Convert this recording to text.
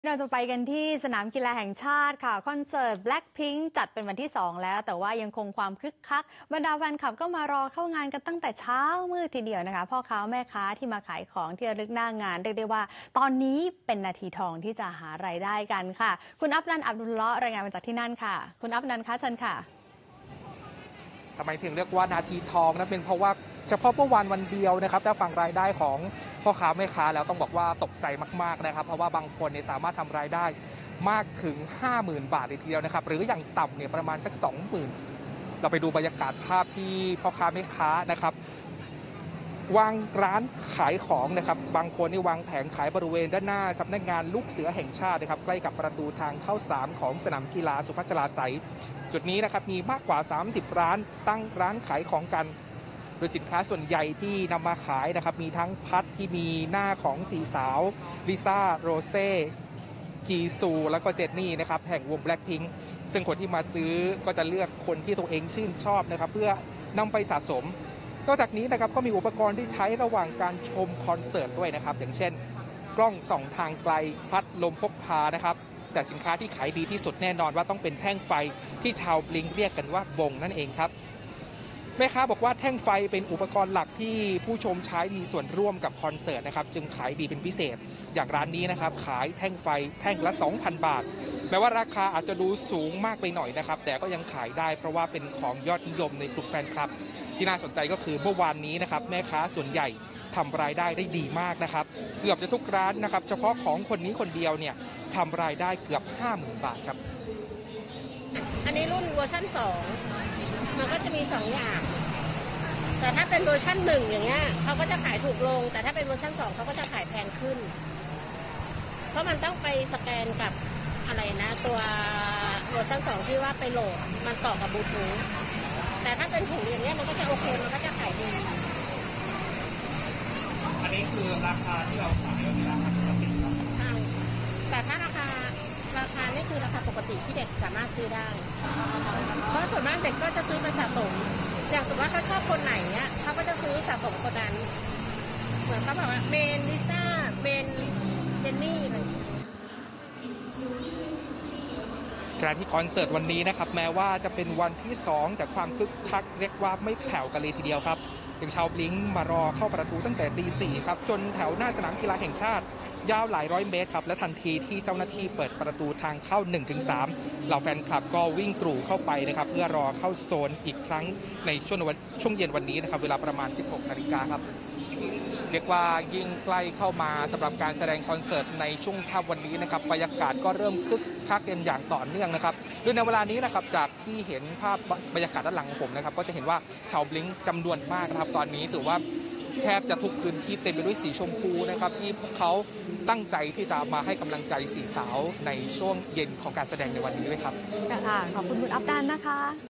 เราจะไปกันที่สนามกีฬาแห่งชาติค่ะคอนเสิร์ต Blackpink จัดเป็นวันที่2แล้วแต่ว่ายังคงความคึกคักบรรดาแฟนคลับก็มารอเข้างานกันตั้งแต่เช้ามืดทีเดียวนะคะพ่อค้าแม่ค้าที่มาขายของที่ระลึกหน้างานเรียกได้ว่าตอนนี้เป็นนาทีทองที่จะหารายได้กันค่ะคุณอัฟนันท์อับดุลเลาะห์รายงานมาจากที่นั่นค่ะคุณอัฟนันท์คะเชิญค่ะทำไมถึงเรียกว่านาทีทองนะเป็นเพราะว่าเฉพาะเมื่อวันเดียวนะครับถ้าฟังรายได้ของพ่อค้าแม่ค้าแล้วต้องบอกว่าตกใจมากๆนะครับเพราะว่าบางคนเนี่ยสามารถทำรายได้มากถึง 50,000 บาทเลยทีเดียวนะครับหรืออย่างต่ำเนี่ยประมาณสัก 20,000เราไปดูบรรยากาศภาพที่พ่อค้าแม่ค้านะครับวางร้านขายของนะครับบางคนนี่วางแผงขายบริเวณด้านหน้าสำนักงานลูกเสือแห่งชาตินะครับใกล้กับประตูทางเข้า3ของสนามกีฬาสุพัชราไสยจุดนี้นะครับมีมากกว่า30ร้านตั้งร้านขายของกันโดยสินค้าส่วนใหญ่ที่นำมาขายนะครับมีทั้งพัดที่มีหน้าของ4สาวลิซ่าโรเซ่จีซูแล้วก็เจนนี่นะครับแห่งวง Blackpink ซึ่งคนที่มาซื้อก็จะเลือกคนที่ตัวเองชื่นชอบนะครับเพื่อนำไปสะสมนอกจากนี้นะครับก็มีอุปกรณ์ที่ใช้ระหว่างการชมคอนเสิร์ตด้วยนะครับอย่างเช่นกล้องส่องทางไกลพัดลมพกพานะครับแต่สินค้าที่ขายดีที่สุดแน่นอนว่าต้องเป็นแท่งไฟที่ชาวบลิงเรียกกันว่าบงนั่นเองครับแม่ค้าบอกว่าแท่งไฟเป็นอุปกรณ์หลักที่ผู้ชมใช้มีส่วนร่วมกับคอนเสิร์ตนะครับจึงขายดีเป็นพิเศษอย่างร้านนี้นะครับขายแท่งไฟแท่งละ 2,000 บาทแม้ว่าราคาอาจจะดูสูงมากไปหน่อยนะครับแต่ก็ยังขายได้เพราะว่าเป็นของยอดนิยมในกลุ่มแฟนคลับที่น่าสนใจก็คือเมื่อวานนี้นะครับแม่ค้าส่วนใหญ่ทำรายได้ได้ดีมากนะครับเกือบจะทุกร้านนะครับเฉพาะของคนนี้คนเดียวเนี่ยทำรายได้เกือบ 50,000 บาทครับอันนี้รุ่นเวอร์ชัน2มันก็จะมี2อย่างแต่ถ้าเป็นเวอร์ชัน1อย่างเงี้ยเขาก็จะขายถูกลงแต่ถ้าเป็นเวอร์ชัน2เขาก็จะขายแพงขึ้นเพราะมันต้องไปสแกนกับอะไรนะตัวเวอร์ชัน2ที่ว่าไปโหลดมันต่อกับบลูทูธแต่ถ้าเป็นถุงอย่างเงี้ยมันก็จะโอเคมันก็จะขายดีอันนี้คือราคาที่เราขายก็คือราคาปกติครับใช่แต่ถ้าราคานี่คือราคาปกติที่เด็กสามารถซื้อได้เพราะส่วนมากเด็กก็จะซื้อไปสะสมอย่างสมมติว่าเขาชอบคนไหนเนี้ยเขาก็จะซื้อสะสมคนนั้นเหมือนเขาบอกว่าเมนลิซ่าเมนเจนนี่อะไรการที่คอนเสิร์ตวันนี้นะครับแม้ว่าจะเป็นวันที่2แต่ความคึกคักเรียกว่าไม่แผ่วกันเลยทีเดียวครับอย่างชาวบลิงมารอเข้าประตูตั้งแต่ตี 4ครับจนแถวหน้าสนามกีฬาแห่งชาติยาวหลายร้อยเมตรครับและทันทีที่เจ้าหน้าที่เปิดประตูทางเข้า 1-3 เหล่าแฟนคลับก็วิ่งกรูเข้าไปนะครับเพื่อรอเข้าโซนอีกครั้งในช่วงเย็นวันนี้นะครับเวลาประมาณ 16 นาฬิกาครับเรียกว่ายิ่งใกล้เข้ามาสำหรับการแสดงคอนเสิร์ตในช่วงค่ำวันนี้นะครับบรรยากาศก็เริ่มคึกคักกันอย่างต่อเนื่องนะครับโดยในเวลานี้นะครับจากที่เห็นภาพบรรยากาศด้านหลังของผมนะครับก็จะเห็นว่าชาวบลิงจำนวนมากนะครับตอนนี้ถือว่าแทบจะทุกพื้นที่เต็มไปด้วยสีชมพูนะครับที่พวกเขาตั้งใจที่จะมาให้กำลังใจสี่สาวในช่วงเย็นของการแสดงในวันนี้เลยครับค่ะขอบคุณคุณอัฟนันท์นะคะ